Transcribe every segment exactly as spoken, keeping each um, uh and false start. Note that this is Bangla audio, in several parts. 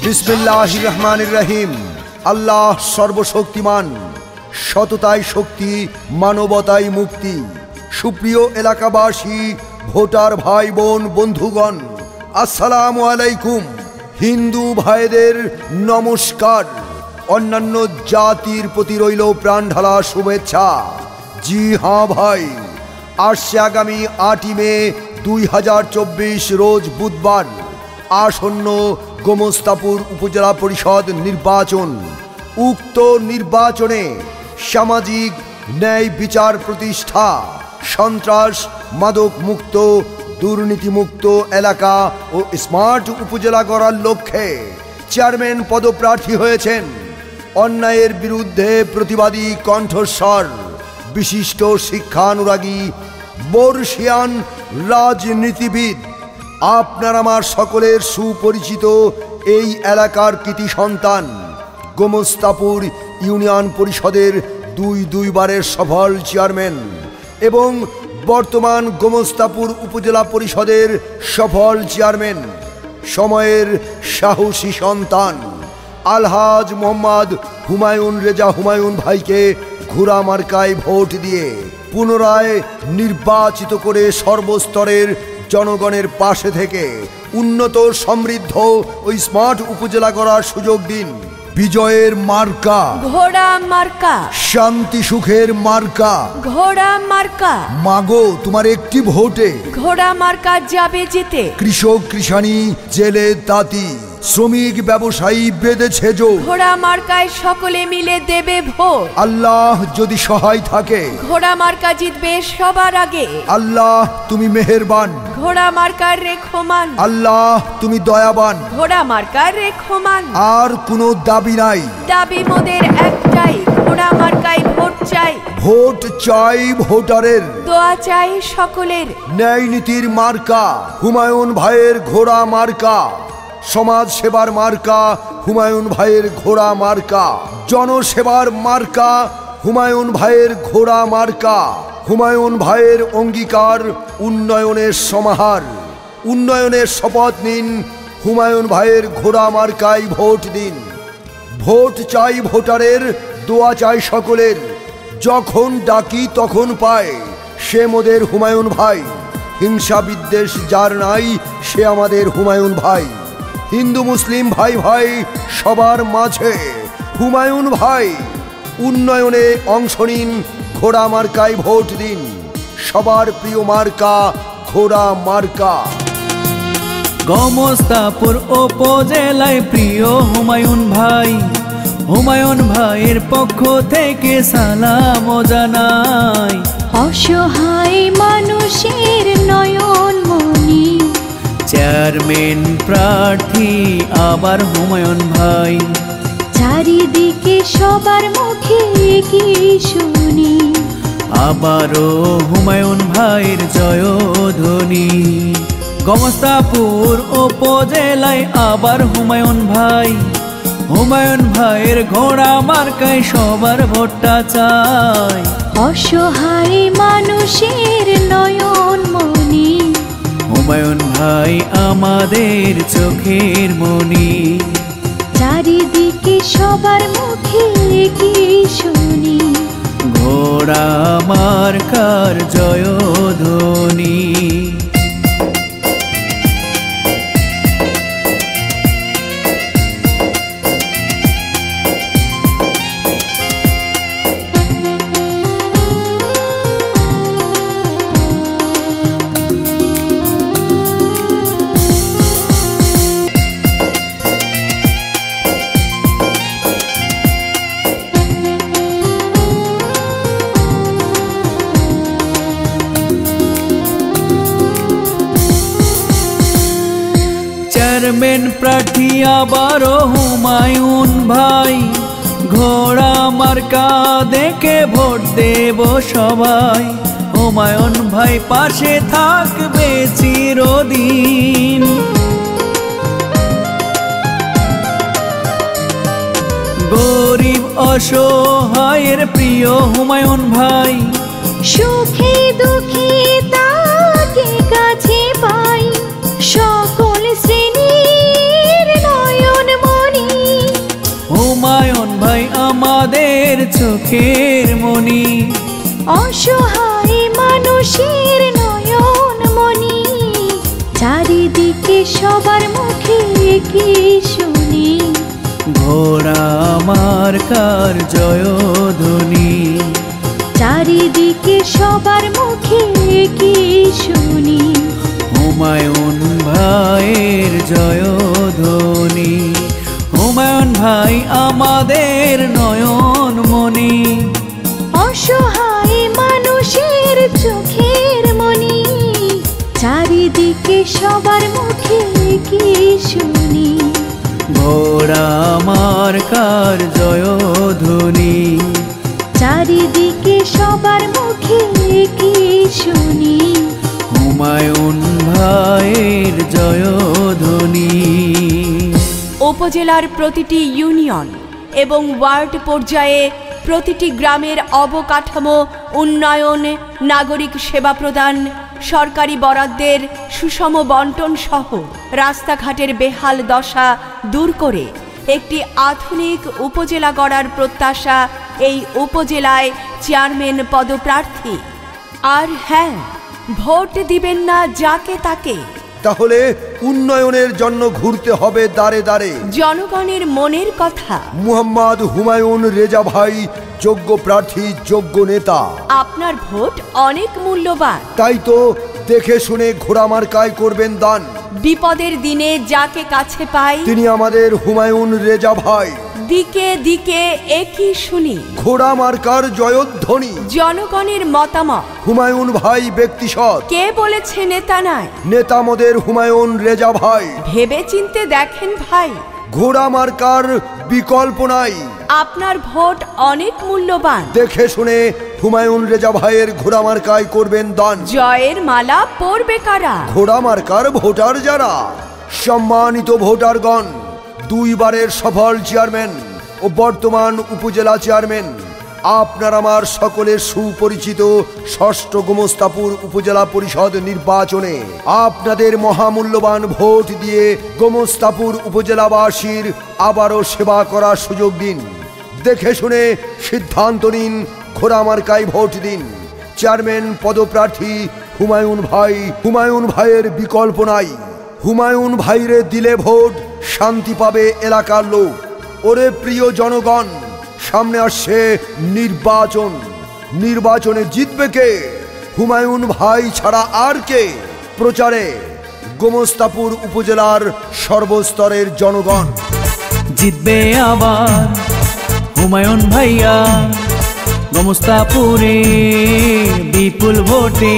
বিসমিল্লাহির রহমানির রহিম। আল্লাহ সর্বশক্তিমান, সততায় শক্তি, মানবতায় মুক্তি। সুপ্রিয় এলাকাবাসী, ভোটার ভাই বোন, বন্ধুগণ, আসসালামু আলাইকুম। হিন্দু ভাইদের নমস্কার। অন্যান্য জাতির প্রতি রইল প্রাণঢালা শুভেচ্ছা। জি হ্যাঁ ভাই, আসছে আগামী আটই মে দুই হাজার চব্বিশ রোজ বুধবার আসন্ন গোমস্তাপুর উপজেলা পরিষদ নির্বাচন। উক্ত নির্বাচনে সামাজিক ন্যায় বিচার প্রতিষ্ঠা, সন্ত্রাস মাদক মুক্ত, দুর্নীতিমুক্ত এলাকা ও স্মার্ট উপজেলা গড়ার লক্ষ্যে চেয়ারম্যান পদপ্রার্থী হয়েছেন অন্যায়ের বিরুদ্ধে প্রতিবাদী কণ্ঠস্বর, বিশিষ্ট শিক্ষানুরাগী, বর্ষিয়ান রাজনীতিবিদ, আপনার আমার সকলের সুপরিচিত এই এলাকার কৃতি সন্তান, গোমস্তাপুর ইউনিয়ন পরিষদের দুই দুইবারের সফল চেয়ারম্যান এবং বর্তমান গোমস্তাপুর উপজেলা পরিষদের সফল চেয়ারম্যান, সময়ের সাহসী সন্তান আলহাজ মোহাম্মদ হুমায়ুন রেজা হুমায়ুন ভাইকে ঘোড়া মার্কায় ভোট দিয়ে পুনরায় নির্বাচিত করে সর্বস্তরের জনগণের পাশে থেকে উন্নত, সমৃদ্ধ ও স্মার্ট উপজেলা গড়ার সুযোগ দিন। বিজয়ের মার্কা ঘোড়া মার্কা, শান্তি সুখের মার্কা ঘোড়া মার্কা। মাগো, তোমার একটি ভোটে ঘোড়া মার্কা যাবে জিতে। কৃষক কৃষানি, জেলে তাঁতি, শ্রমিক ব্যবসায়ী বেঁধেছে জোর। ঘোড়া মার্কায় সকলে মিলে দেবে ভোট। আল্লাহ যদি সহায় থাকে, ঘোড়া মার্কা জিতবে সবার আগে। আল্লাহ তুমি মেহেরবান, ঘোড়া মার্কার রেখমান। আল্লাহ তুমি দয়াবান। ঘোড়া মার্কার রেখমান। আর কোনো দাবি নাই, দাবি মোদের একটাই, ঘোড়া মার্কায় ভোট চাই। ভোট চাই ভোটারের, দোয়া চাই সকলের। ন্যায় নীতির মার্কা হুমায়ুন ভাইয়ের ঘোড়া মার্কা, সমাজ সেবার মার্কা হুমায়ুন ভাইয়ের ঘোড়া মার্কা, জনসেবার মার্কা হুমায়ুন ভাইয়ের ঘোড়া মার্কা। হুমায়ুন ভাইয়ের অঙ্গীকার উন্নয়নের সমাহার, উন্নয়নের শপথ নিন, হুমায়ুন ভাইয়ের ঘোড়া মার্কায় ভোট দিন। ভোট চাই ভোটারের, দোয়া চাই সকলের। যখন ডাকি তখন পায়, সে মোদের হুমায়ুন ভাই। হিংসা বিদ্বেষ যার নাই, সে আমাদের হুমায়ুন ভাই। হিন্দু মুসলিম ভাই ভাই সবার মাঝে হুমায়ুন ভাই। উন্নয়নে অংশ নিন, ঘোড়া মার্কায় ভোট দিন। সবার প্রিয় মার্কা ঘোড়া মার্কা। গোমস্তাপুর উপজেলায় প্রিয় হুমায়ুন ভাই, হুমায়ুন ভাইয়ের পক্ষ থেকে সালাম জানাই। অসহায় মানুষের নয়ন মনি, চেয়ারম্যান প্রার্থী আবার হুমায়ুন ভাই। চারিদিকে সবার মুখে কি শুনি, আবারও হুমায়ুন ভাইয়ের জয়ধ্বনি। গোমস্তাপুর উপজেলায় আবার হুমায়ুন ভাই, হুমায়ুন ভাইয়ের ঘোড়া মার্কায় সবার ভোটটা চাই। অসহায় মানুষের নয়ন মনি, হুমায়ুন ভাই আমাদের চোখের মনি। চারিদিকে সবার মুখে কি শুনি, ঘোড়া মার্কার জয়ধ্বনি। চেয়ারম্যান প্রার্থী আবারও হুমায়ুন ভাই, ঘোড়া মার্কা দেখে ভোট দেব সবাই। হুমায়ুন ভাই পাশে থাকবে চিরদিন। গরিব অসহায়ের প্রিয় হুমায়ুন ভাই, সুখে দুঃখে তাকে কাছে পাই। সকল শ্রেণীর নয়ন মনি, ভাই আমাদের চোখের মনি। অসহায় মানুষের নয়ন মনি, চারিদিকে সবার মুখে কি শুনি, ঘোড়া মার্কার জয়ধ্বনি। চারিদিকে সবার মুখে কি শুনি, হুমায়ুন ভাইয়ের জয়ধ্বনি। হুমায়ুন ভাই আমাদের নয়ন মনি। অসহায় মানুষের চোখের মনি, চারিদিকে সবার মুখে কি শুনি, ঘোড়া মার্কার জয়ধ্বনি। চারিদিকে সবার মুখে কি শুনি, হুমায়ুন ভাইয়ের জয়ধ্বনি। উপজেলার প্রতিটি ইউনিয়ন এবং ওয়ার্ড পর্যায়ে প্রতিটি গ্রামের অবকাঠামো উন্নয়ন, নাগরিক সেবা প্রদান, সরকারি বরাদ্দের সুষম বন্টন সহ রাস্তাঘাটের বেহাল দশা দূর করে একটি আধুনিক উপজেলা গড়ার প্রত্যাশা এই উপজেলায় চেয়ারম্যান পদপ্রার্থী। আর হ্যাঁ, ভোট দিবেন না যাকে তাকে, তাহলে উন্নয়নের জন্য ঘুরতে হবে দাঁড়ে দাঁড়ে। জনগণের মনের কথা। মুহাম্মদ হুমায়ুন রেজা ভাই যোগ্য প্রার্থী, যোগ্য নেতা। আপনার ভোট অনেক মূল্যবান, তাই তো দেখে শুনে ঘোড়া মার্কায় করবেন দান। বিপদের দিনে যাকে কাছে পাই তিনি আমাদের হুমায়ুন রেজা ভাই। দিকে দিকে একই শুনি, ঘোড়া মার্কার জয়ধ্বনি। জনগণের মতামত। হুমায়ুন ভাই ব্যক্তি সৎ, কে বলেছে নেতা নাই? নেতা মোদের হুমায়ুন রেজা ভাই। ভেবে চিনতে দেখেন ভাই, ঘোড়া মার্কার বিকল্প নাই। আপনার ভোট অনেক মূল্যবান, দেখে শুনে হুমায়ুন রেজা ভাইয়ের ঘোড়া মার্কায় করবেন দান। জয়ের মালা পরবে কারা? ঘোড়া মার্কার ভোটার যারা। সম্মানিত ভোটারগণ, দুইবারের সফল চেয়ারম্যান ও বর্তমান উপজেলা চেয়ারম্যান, আপনার আমার সকলের সুপরিচিত ষষ্ঠ গোমস্তাপুর উপজেলা পরিষদ নির্বাচনে আপনাদের মহামূল্যবান ভোট দিয়ে গোমস্তাপুর উপজেলাবাসীর আবারও সেবা করার সুযোগ দিন। দেখে শুনে সিদ্ধান্ত নিন, ঘোড়া মার্কায় ভোট দিন। চেয়ারম্যান পদপ্রার্থী হুমায়ুন ভাই। হুমায়ুন ভাইয়ের বিকল্প নাই। হুমায়ুন ভাইরে দিলে ভোট, শান্তি পাবে এলাকার লোক। ওরে প্রিয় জনগণ, সামনে আসছে নির্বাচন। নির্বাচনে জিতবে কে? হুমায়ুন ভাই ছাড়া আর কে? প্রচারে গোমস্তাপুর উপজেলার সর্বস্তরের জনগণ। জিতবে আবার হুমায়ুন ভাইয়া গোমস্তাপুরে বিপুল ভোটে।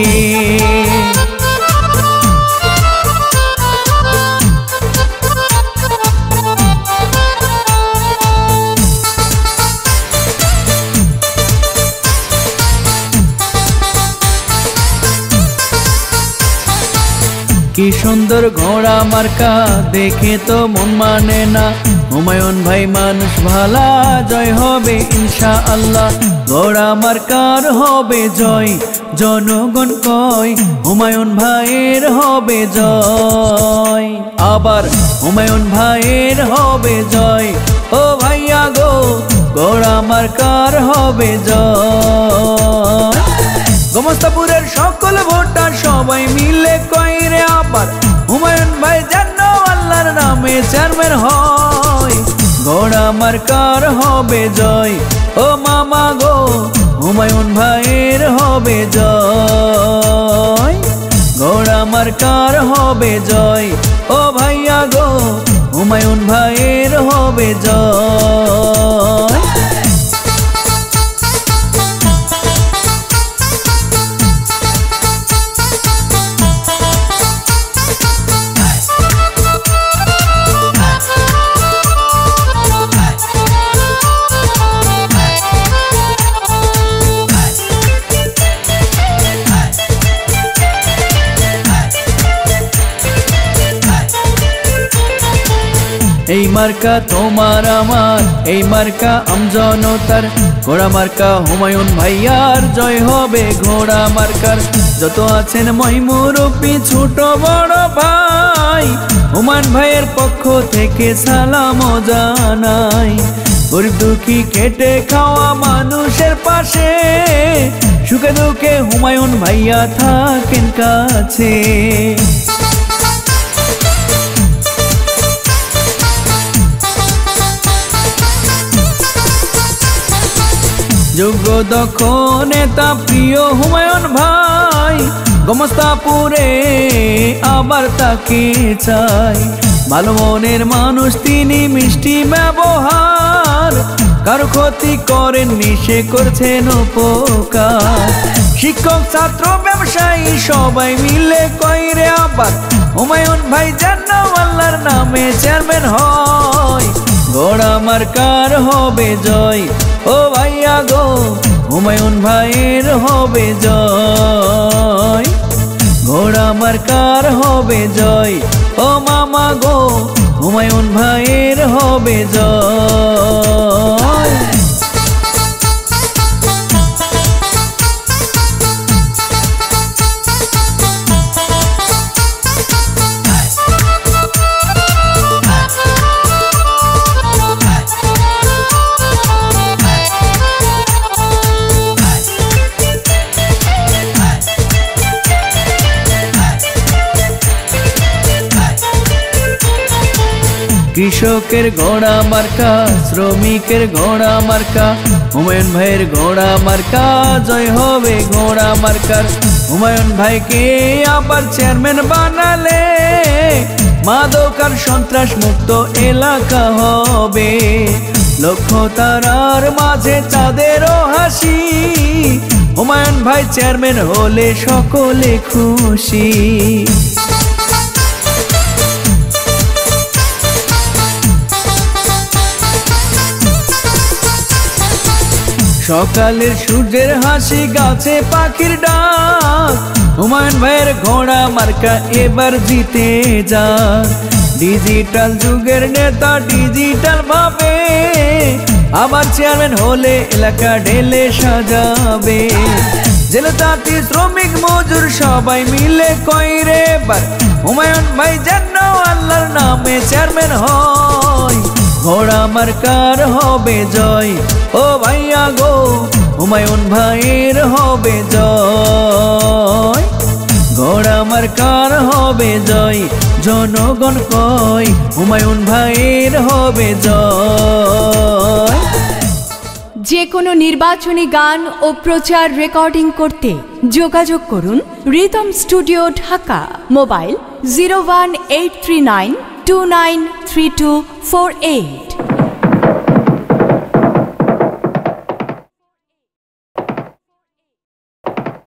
কি সুন্দর ঘোড়া মার্কা, দেখে তো মন মানে না। হুমায়ুন ভাই মানুষ ভালা, জয় হবে ইনশাআল্লাহ। ঘোড়া মার্কার হবে জয়, জনগণ কয় হুমায়ুন ভাইয়ের হবে জয়। আবার হুমায়ুন ভাইয়ের হবে জয়। ও ভাইয়া গো, ঘোড়া মার্কার হবে জয়। গোমস্তাপুরের সকল ভোটার সবাই মিলে কয় রে আবার হুমায়ুন ভাই যেন আল্লাহর নামে চেয়ারম্যান হয়। ঘোড়া মার্কার হবে জয়। ও মামা গো, হুমায়ুন ভাইয়ের হবে জয়। ঘোড়া মার্কার হবে জয়। ও ভাইয়া গো, হুমায়ুন ভাইয়ের হবে জয়। এই মার্কা তোমার আমার, এই মার্কা আমজনতার। ঘোড়া মার্কা হুমায়ুন ভাইয়ার, জয় হবে ঘোড়া মার্কার। যত আছেন মহিমুরব্বি ছোট বড় ভাই, হুমায়ুন ভাইয়ের পক্ষ থেকে সালাম জানাই। গরিব দুঃখী খেটে খাওয়া মানুষের পাশে, সুখে দুঃখে হুমায়ুন ভাইয়া থাকেন কাছে। যোগ্য দক্ষ নেতা প্রিয় হুমায়ুন ভাই, গোমস্তাপুরে আবার তাকে চাই। ভালো মনের মানুষ তিনি, মিষ্টি ব্যবহার, কারো ক্ষতি করেননি, সে করছেন উপকার। শিক্ষক ছাত্র ব্যবসায়ী সবাই মিলে কইরে আবার হুমায়ুন ভাই যেন আল্লাহর নামে চেয়ারম্যান হয়। ঘোড়া মার্কার হবে জয়, ও ভাইয়া গো হুমায়ুন ভাইয়ের হবে জয়। ঘোড়া মার্কার হবে জয়, ও মামা গো হুমায়ুন ভাইয়ের হবে জয়। কৃষকের ঘোড়া মার্কা, শ্রমিকের ঘোড়া মার্কা, হুমায়ুন ভাইয়ের ঘোড়া মার্কা জয় হবে ঘোড়া মার্কার। হুমায়ুন ভাইকে আবার চেয়ারম্যান বানালে মাদক আর সন্ত্রাস মুক্ত এলাকা হবে। লক্ষ তারার মাঝে চাঁদেরও হাসি, হুমায়ুন ভাই চেয়ারম্যান হলে সকলে খুশি। সকালের সূর্যের হাসি, গাছে পাখির ডাক, হুমায়ুন ভাইয়ের ঘোড়া মার্কা এবার জিতে যাক। ডিজিটাল যুগের নেতা ডিজিটাল ভাবে আবার চেয়ারম্যান হলে এলাকা ঢেলে সাজাবে। জেলে তাঁতি শ্রমিক মজুর সবাই মিলে কইরে এবার হুমায়ুন ভাই যেন আল্লাহর নামে চেয়ারম্যান হয়। ঘোড়া মার্কার হবে জয়, ও ভাইয়া গো হুমায়ুন ভাইয়ের হবে জয়। ঘোড়া মার্কার হবে জয়, জনগণ কয় হুমায়ুন ভাইয়ের হবে জয়। যে কোনো নির্বাচনী গান ও প্রচার রেকর্ডিং করতে যোগাযোগ করুন Rhythm Studio Dhaka. Mobile zero one eight three nine two nine three two four eight.